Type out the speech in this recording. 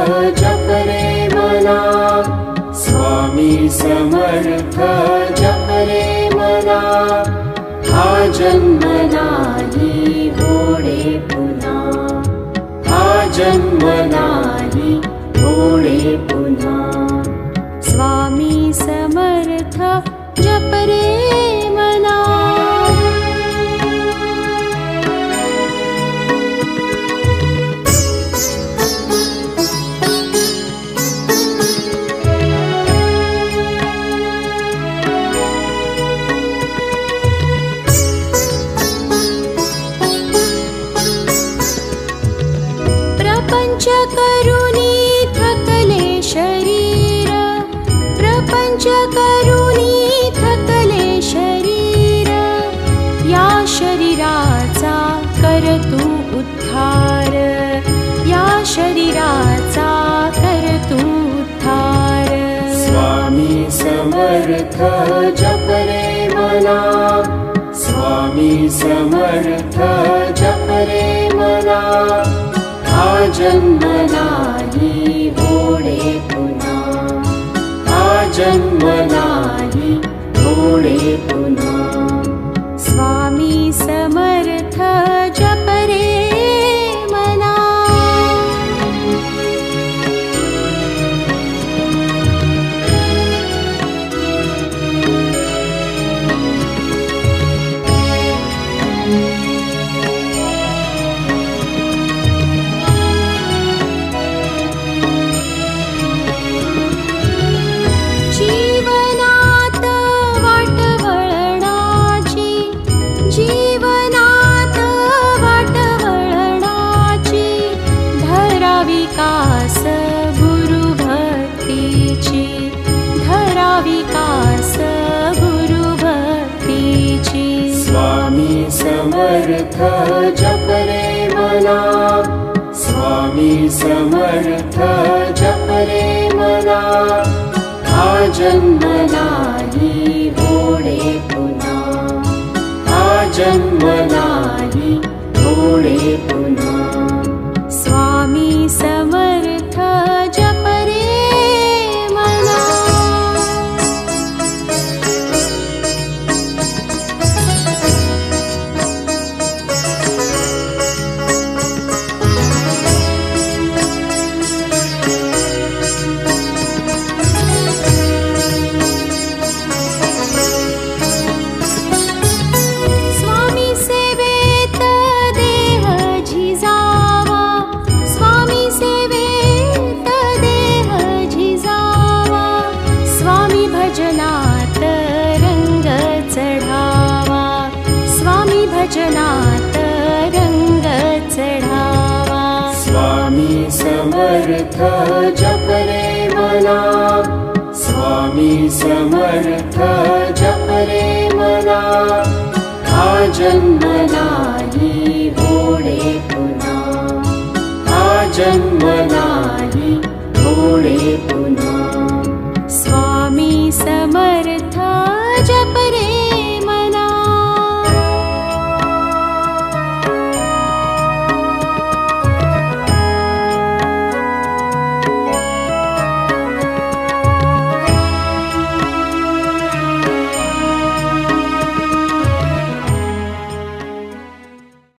जप रे मना, स्वामी समर्थ जप रे मना, हा जन्म नाही होणे पुन्हा, हा जन्म नाही होणे पुन्हा। स्वामी समर्थ जप रे मना। प्रपंच करुणी थकले शरीर, प्रपंच करुणी थकले शरीर, या शरीराचा कर तू उद्धार, या शरीराचा कर तू उद्धार। स्वामी समर्थ जप रे मना, स्वामी समर्थ जप रे मना, हा जन्म नाही होणे पुन्हा, हा जन्म नाही होणे पुन्हा। स्वामी समर्थ जप रे मना। जीवनात वाट वळणाची, जीवनात वाट वळणाची, धरावी कास गुरु भक्तीची, धरावी कास गुरु भक्तीची। स्वामी समर्थ जप रे मना, स्वामी समर्थ जप रे मना, हा जन्म नाही होणे पुन्हा, हा जन्म नाही होणे पुन्हा। स्वामी समर्थ जप रे मना। स्वामी सेवेत देह झिजावा, स्वामी सेवेत देह झिजावा, स्वामी भजनात रंग चढावा, स्वामी भजनात रंग चढावा। स्वामी समर्थ जप रे मना, स्वामी समर्थ जप रे मना, हा जन्म नाही होणे पुन्हा, हा जन्म नाही होणे